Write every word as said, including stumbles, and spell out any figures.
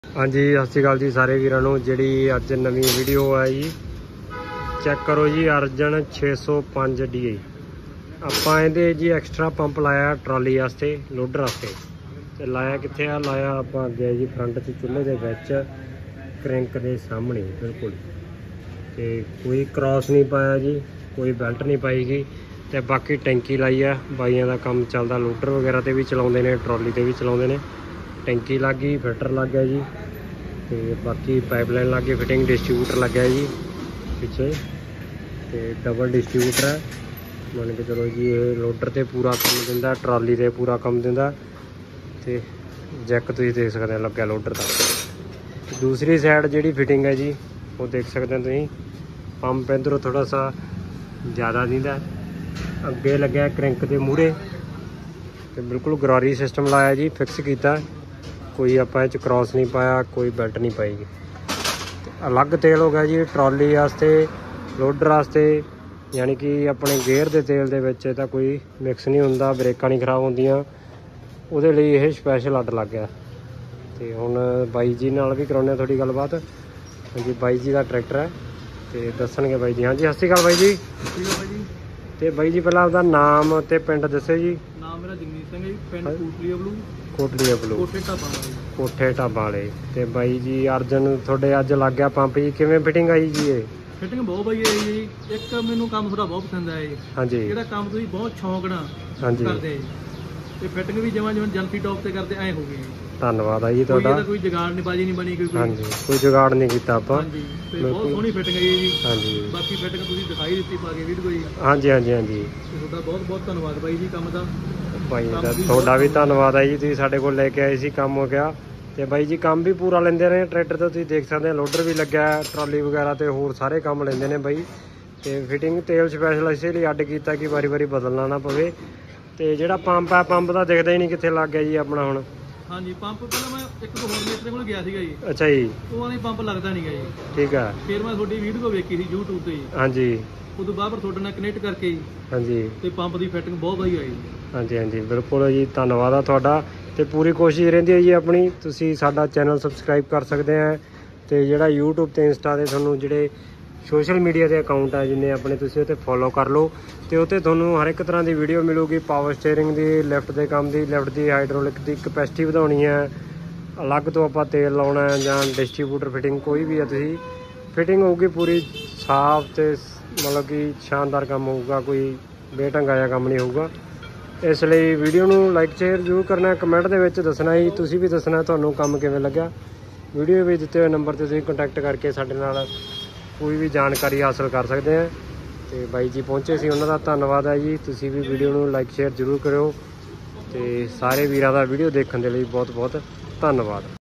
हाँ जी सत श्री अकाल जी सारे वीरों जी अज नवी वीडियो है जी। चेक करो जी अर्जन छे सौ पाँच डी आई आपां इहदे जी एक्सट्रा पंप लाया ट्राली वास्ते लोडर वास्ते ते लाया कित्थे आ लाया आपां अगे जी फ्रंट ते चुल्हे दे विच क्रैंक दे सामने बिल्कुल ते कोई क्रॉस नहीं पाया जी कोई बेल्ट नहीं पाई गई ते बाकी टैंकी लाई है बाइयां दा काम चलदा लोडर वगैरह ते भी चलाउंदे ने ट्राली ते भी चलाउंदे ने टैंकी लग गई फिल्टर लग गया जी तो बाकी पाइपलाइन लग गई फिटिंग डिस्ट्रीब्यूटर लग गया जी पिछे तो डबल डिस्ट्रीब्यूटर है मान के चलो जी ये लोडर ते पूरा काम दिंदा ट्राली ते पूरा काम दिंदा ते जैक तुसीं देख सकते हैं लग्या लोडर का। दूसरी साइड जी फिटिंग है जी वो देख सकते हैं तुसीं पंप इधरों थोड़ा सा ज़्यादा दिंदा अगे लग्या क्रैंक के मूहरे तो बिल्कुल गरारी सिस्टम लाया जी फिक्स किया कोई आपां इह क्रॉस नहीं पाया कोई बेल्ट नहीं पाई। अलग तेल हो गया जी ट्राली वास्ते लोडर वास्ते यानी कि अपने गेयर के तेल दे विच तां कोई मिक्स नहीं हुंदा ब्रेकां नहीं खराब होंदियां उहदे लई इह स्पैशल अड लग गया। तो हुण बाई जी नाल भी कराउने थोड़ी गलबात। हाँ जी बाई जी का ट्रैक्टर है तो दसणगे बाई जी। हाँ जी सत श्री अकाल बाई जी। तो बाई जी पहला आपका नाम ते पिंड दस्सो जी। नाम मेरा जगमीत सिंह है पिंड कोटली अबलू कोटली अबलू कोठे ढाबा कोठे ढाबा वाले। तो बाई जी अर्जन थोड़े अज लग गया पंप जी किवें फिटिंग आई जी ये? फिटिंग बहुत वधिया है जी। एक मैनू काम थोड़ा बहुत पसंद आया जी। हाँ जी जेड़ा काम तुसीं बहुत शौक नाल हाँ जी करदे ते फिटिंग भी जमा जमा जनती टॉप ते करदे ऐ हो गई। धन्नवाद है जी तुहाडा। कोई जुगाड़ नहीं बाजी नहीं बनी कोई। हाँ जी कोई जुगाड़ नहीं कीता आपां। हाँ जी ते बहुत सोहनी फिटिंग है जी। हाँ जी बाकी फिटिंग तुसीं दिखाई दित्ती पा के वीडियो जी। हाँ जी हाँ जी हाँ जी तुहाडा बहुत बहुत धन्नवाद बाई जी काम दा। भाई दा तुहाडा भी धन्नवाद है जी तुसीं साडे कोल लेके आए सी काम हो गया तो बाई जी काम भी पूरा लेंदे रहे ट्रैक्टर तो तुसीं देख सकते हैं लोडर भी लग्या ट्राली वगैरह तो होर सारे काम लेंदे ने बाई। तो फिटिंग तेल स्पैशल इसे लिए अड किया कि बारी बारी बदलना ना पवे। तो जिहड़ा पंप है पंप का दिखदा ही नहीं कित्थे लग गया जी अपना हुण। हाँ जी पंप पहले मैं एक दो होर मिस्त्री कोल गया सीगा जी। अच्छा जी ਉਹ ਵਾਲੀ पंप लगता नहीं गा जी। ठीक है फिर मैं ਤੁਹਾਡੀ ਵੀਡੀਓ ਵੇਖੀ ਸੀ YouTube ਤੇ ਜੀ। हाँ जी ਉਦੋਂ ਬਾਅਦ ਫਿਰ ਤੁਹਾਡੇ ਨਾਲ ਕਨੈਕਟ ਕਰਕੇ ਜੀ हाँ जी ਤੇ ਪੰਪ ਦੀ ਫਿਟਿੰਗ ਬਹੁਤ ਵਧੀਆ ਆਈ। हाँ जी हाँ जी बिल्कुल जी धन्नवाद है तुहाडा। तो पूरी कोशिश रहिंदी है जी अपनी तुसीं साडा चैनल सबसक्राइब कर सकते हैं तो जिहड़ा यूट्यूब ते इंस्टा ते तुहानूं जिहड़े सोशल मीडिया के अकाउंट है जिन्हें अपने तुसीं उत्ते फॉलो कर लो तो उत्ते तुहानूं हर एक तरह की वीडियो मिलूगी पावर स्टेयरिंग की लिफ्ट के काम की लिफ्ट की हाइड्रोलिक की कैपेसिटी वधाउणी है अलग तो आपां तेल लाउणा है जां डिस्ट्रीब्यूटर फिटिंग कोई भी है तुसीं फिटिंग होगी पूरी साफ तो मतलब कि शानदार काम होगा कोई बेढंगा जिहा काम नहीं होगा। इसलिए वीडियो नूं लाइक शेयर जरूर करना कमेंट दे विच दसना ही तुसीं भी दसना तुहानूं काम किवें लग्या। वीडियो भी दिते हुए नंबर ते तुसीं कंटैक्ट करके साडे नाल कोई भी जानकारी हासिल कर सकते हैं। तो बाई जी पहुँचे सी उन्हां दा धन्नवाद है जी। तुसीं भी वीडियो नूं लाइक शेयर जरूर करियो तो सारे वीरां दा वीडियो देखण दे लई बहुत बहुत धन्नवाद।